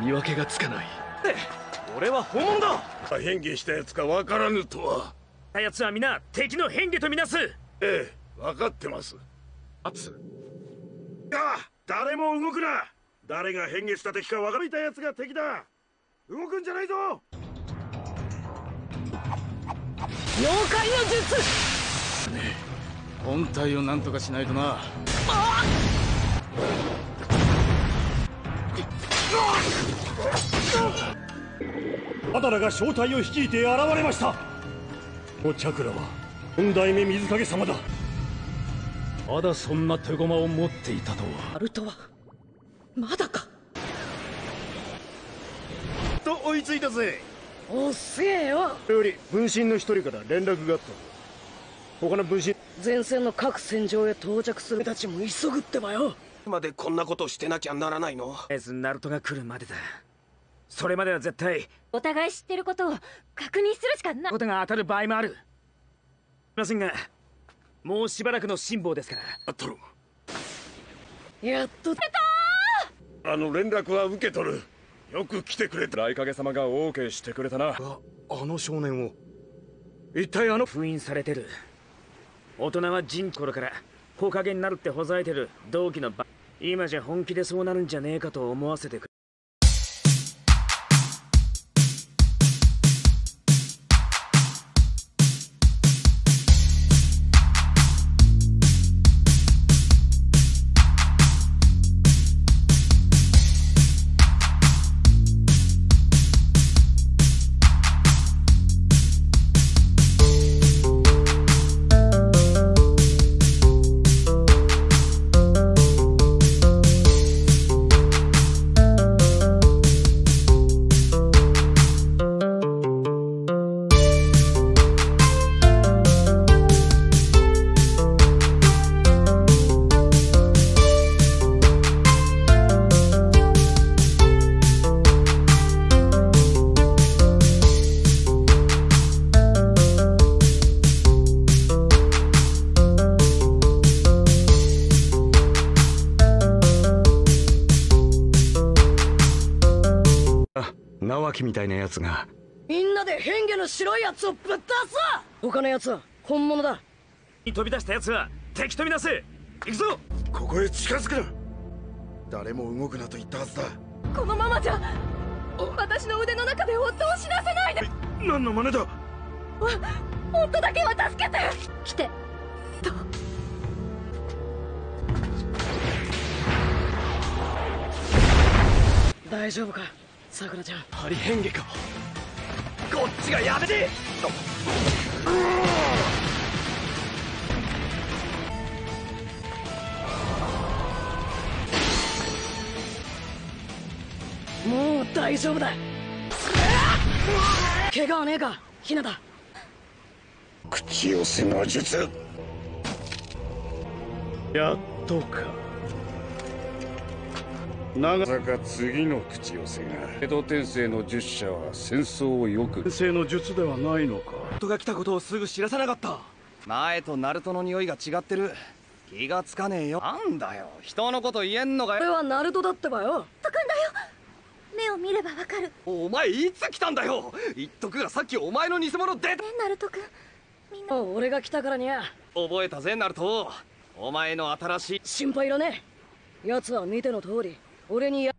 見分けがつかない。 俺は本物だ。 変化したやつかわからぬとは。 やつは皆敵の変化とみなす。 ええ、分かってます。誰も動くな。誰が変化した敵か分かったやつが敵だ。動くんじゃないぞ。 妖怪の術。 本体を何とかしないとな。 アダラが正体を率いて現れました。このチャクラは4代目水影様だ。まだそんな手駒を持っていたとは。 ナルトはまだか。 と追いついたぜ。 おっせえよ。 より分身の一人から連絡があった。他の分身前線の各戦場へ到着するたちも急ぐってばよ。 までこんなことしてなきゃならないの。 ナルトが来るまでだ。それまでは絶対お互い知ってることを確認するしかない。 ことが当たる場合もある。ませんが、もうしばらくの辛抱ですから。 あったろ。 やっと連絡は受け取る。よく来てくれた。 雷影様が OK してくれたな。 あの少年を一体封印されてる。大人は人頃から火影になるってほざいてる同期の今じゃ本気でそうなるんじゃねえかと思わせてくれ。 直樹みたいなやつが。 みんなで変化の白いやつをぶっ倒す。他のやつは本物だ。 飛び出したやつは敵とみなす。行くぞ。 ここへ近づくな。誰も動くなと言ったはずだ。 このままじゃ私の腕の中で夫を死なせないで。 何の真似だ。 夫だけは助けて。来てと。 大丈夫かさくらちゃん。 ハリ変化か。こっちがやめて。 もう大丈夫だ。怪我はねえかひなた。 口寄せの術。 やっとか。まさか次の口寄せが江戸天聖の術者は戦争をよく。天聖の術ではないのか。 夫が来たことをすぐ知らさなかった。前とナルトの匂いが違ってる。気がつかねえよ。なんだよ人のこと言えんのかよ。 これはナルトだってばよ。 とくんだよ。目を見ればわかる。 お前いつ来たんだよ。言っとくがさっきお前の偽物出た。 ナルトくんみんな。 もう俺が来たからにゃ。 覚えたぜナルト。お前の新しい。 心配いらねえ。奴は見ての通り俺に